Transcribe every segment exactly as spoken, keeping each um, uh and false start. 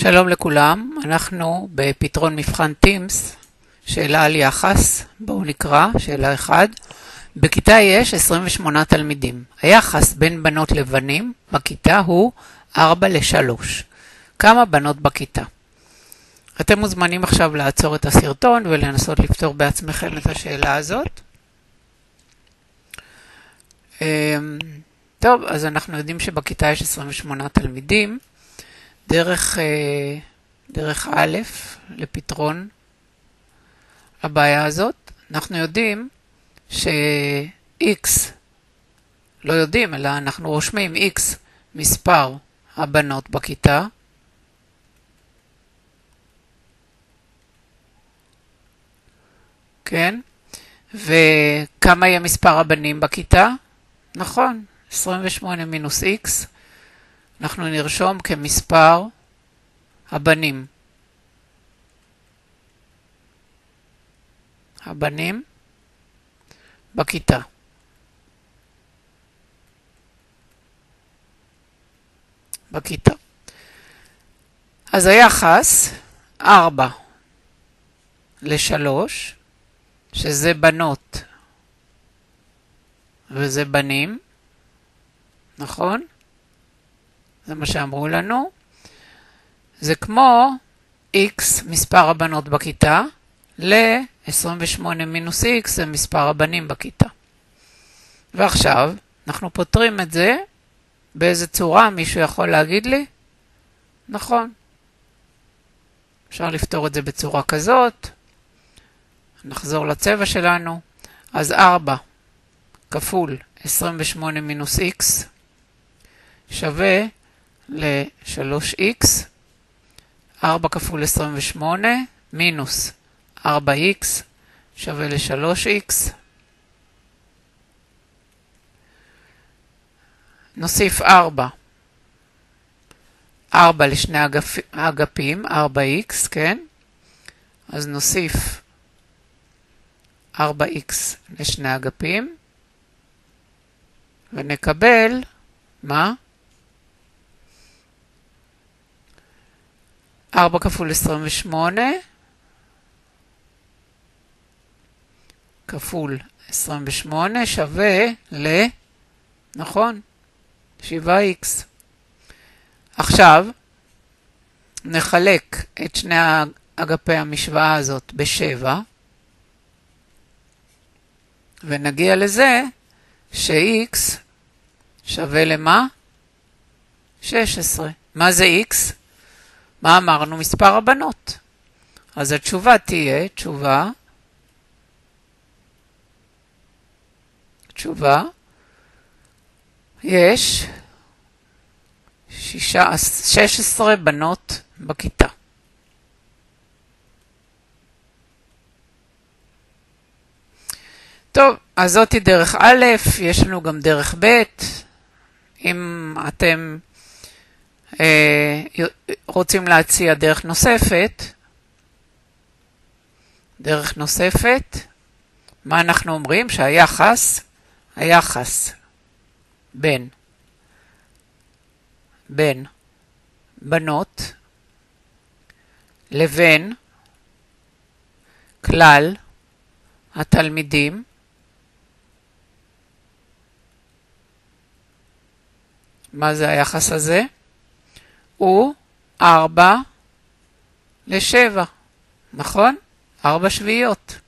שלום לכולם, אנחנו בפתרון מבחן טימס, שאלה על יחס, בואו נקרא, שאלה אחת. בכיתה יש עשרים ושמונה תלמידים. היחס בין בנות לבנים בכיתה הוא ארבע לשלוש. כמה בנות בכיתה? אתם מוזמנים עכשיו לעצור את הסרטון ולנסות לפתור בעצמכם את השאלה הזאת. טוב, אז אנחנו יודעים שבכיתה יש עשרים ושמונה תלמידים. דרך, דרך א' לפתרון הבעיה הזאת, אנחנו יודעים ש-X, לא יודעים, אלא אנחנו רושמים X מספר הבנות בכיתה, כן? וכמה יהיה מספר הבנים בכיתה? נכון, עשרים ושמונה מינוס X. אנחנו נרשום כמספר הבנים. הבנים בכיתה. בכיתה. אז היחס ארבע לשלוש, שזה בנות וזה בנים, נכון? זה מה שאמרו לנו. זה כמו X מספר הבנות בכיתה ל-עשרים ושמונה מינוס X זה מספר הבנים בכיתה. ועכשיו אנחנו פותרים את זה באיזה צורה, מישהו יכול להגיד לי? נכון. אפשר לפתור את זה בצורה כזאת. נחזור לצבע שלנו. אז ארבע כפול עשרים ושמונה מינוס X שווה ל-שלוש איקס, ארבע כפול עשרים ושמונה, מינוס ארבע איקס, שווה ל-שלוש איקס. נוסיף ארבע. ארבע לשני אגפ... אגפים, ארבע איקס, כן? אז נוסיף ארבע איקס לשני אגפים, ונקבל, מה? ארבע כפול עשרים ושמונה כפול עשרים ושמונה שווה ל, נכון, שבע איקס. עכשיו נחלק את שני אגפי המשוואה הזאת ב-שבע, ונגיע לזה ש-X שווה למה? שש עשרה. מה זה X? מה אמרנו? מספר הבנות. אז התשובה תהיה, תשובה, תשובה, יש שש עשרה בנות בכיתה. טוב, אז זאת היא דרך א', יש לנו גם דרך ב'. אם אתם אה, רוצים להציע דרך נוספת, דרך נוספת, מה אנחנו אומרים? שהיחס, היחס בין, בין בנות לבין כלל התלמידים מה זה היחס הזה? הוא ארבע לשבע, נכון? ארבע שביעיות.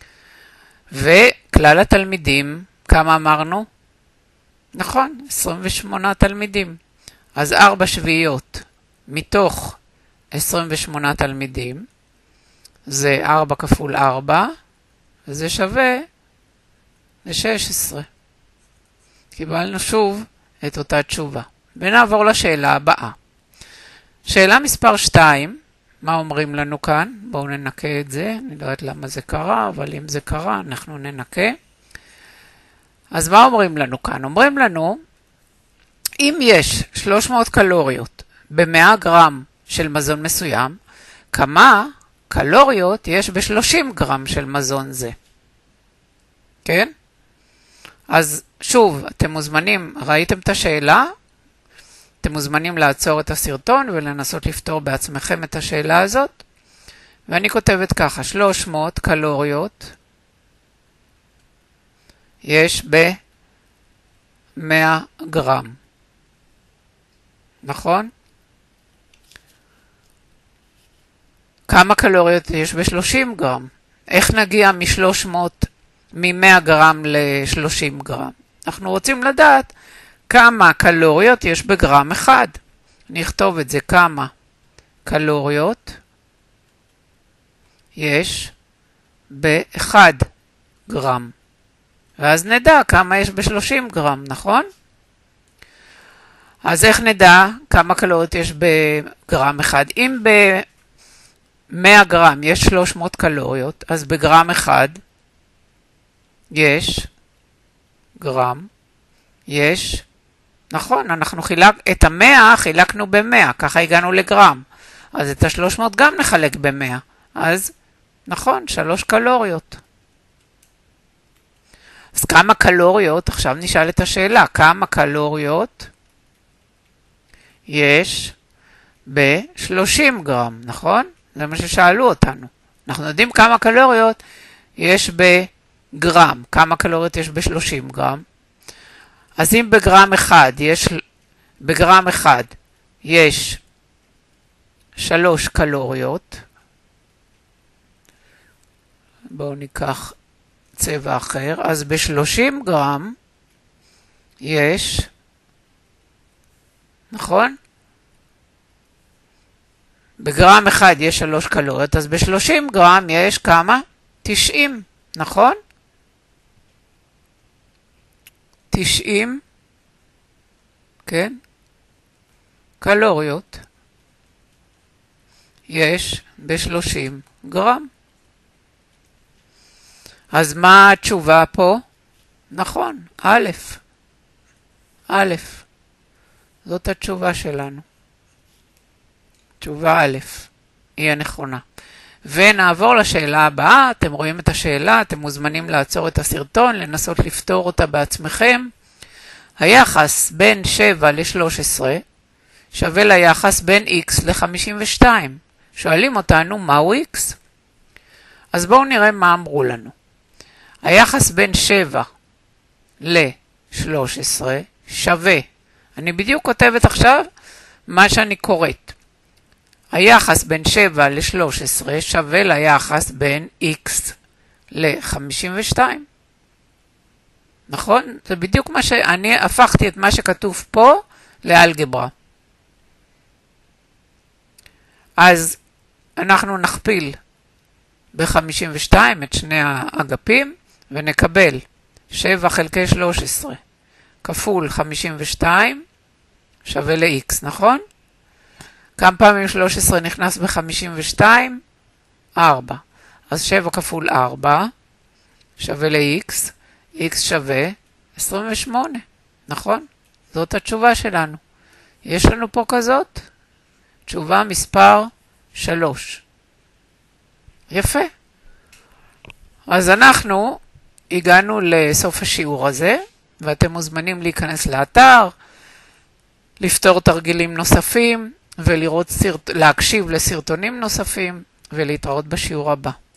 וכלל התלמידים, כמה אמרנו? נכון, עשרים ושמונה תלמידים. אז ארבע שביעיות מתוך עשרים ושמונה תלמידים, זה ארבע כפול ארבע, וזה שווה ל-שש עשרה. קיבלנו שוב את אותה תשובה. ונעבור לשאלה הבאה. שאלה מספר שתיים, מה אומרים לנו כאן? בואו ננקה את זה, אני לא יודעת למה זה קרה, אבל אם זה קרה, אנחנו ננקה. אז מה אומרים לנו כאן? אומרים לנו, אם יש שלוש מאות קלוריות ב-מאה גרם של מזון מסוים, כמה קלוריות יש ב-שלושים גרם של מזון זה? כן? אז שוב, אתם מוזמנים, ראיתם את השאלה? אתם אתם מוזמנים לעצור את הסרטון ולנסות לפתור בעצמכם את השאלה הזאת. ואני כותבת ככה, שלוש מאות קלוריות יש ב-מאה גרם. נכון? כמה קלוריות יש ב-שלושים גרם? איך נגיע מ-שלוש מאות, מ-מאה גרם ל-שלושים גרם? אנחנו רוצים לדעת כמה קלוריות יש בגרם אחד. נכתוב את זה, כמה קלוריות יש ב-אחד גרם. ואז נדע כמה יש ב-שלושים גרם, נכון? אז איך נדע כמה קלוריות יש בגרם אחד? אם ב-מאה גרם יש שלוש מאות קלוריות, אז בגרם אחד יש גרם, יש, נכון, אנחנו חילק, את ה-מאה חילקנו ב-מאה, ככה הגענו לגרם. אז את ה-שלוש מאות גם נחלק ב-מאה. אז, נכון, שלוש קלוריות. אז כמה קלוריות, עכשיו נשאל את השאלה, כמה קלוריות יש ב-שלושים גרם, נכון? זה מה ששאלו אותנו. אנחנו יודעים כמה קלוריות יש בגרם, כמה קלוריות יש ב-שלושים גרם. אז אם בגרם אחד יש, בגרם אחד יש שלוש קלוריות, בואו ניקח צבע אחר, אז ב-שלושים גרם יש, נכון? בגרם אחד יש שלוש קלוריות, אז ב-שלושים גרם יש כמה? תשעים, נכון? תשעים, כן? קלוריות יש ב-שלושים גרם. אז מה התשובה פה? נכון, א', א', זאת התשובה שלנו. תשובה א', היא הנכונה. ונעבור לשאלה הבאה, אתם רואים את השאלה, אתם מוזמנים לעצור את הסרטון, לנסות לפתור אותה בעצמכם. היחס בין שבע ל-שלוש עשרה שווה ליחס בין x ל-חמישים ושתיים. שואלים אותנו מהו x? אז בואו נראה מה אמרו לנו. היחס בין שבע ל-שלוש עשרה שווה, אני בדיוק כותבת עכשיו מה שאני קוראת. היחס בין שבע ל-שלוש עשרה שווה ליחס בין x ל-חמישים ושתיים. נכון? זה בדיוק מה שאני הפכתי את מה שכתוב פה לאלגברה. אז אנחנו נכפיל ב-חמישים ושתיים את שני האגפים ונקבל שבע חלקי שלוש עשרה כפול חמישים ושתיים שווה ל-x, נכון? כמה פעמים שלוש עשרה נכנס ב-חמישים ושתיים? ארבע. אז שבע כפול ארבע שווה ל-x, x שווה עשרים ושמונה, נכון? זאת התשובה שלנו. יש לנו פה כזאת? תשובה מספר שלוש. יפה. אז אנחנו הגענו לסוף השיעור הזה, ואתם מוזמנים להיכנס לאתר, לפתור תרגילים נוספים, ולראות סרט... להקשיב לסרטונים נוספים, ולהתראות בשיעור הבא.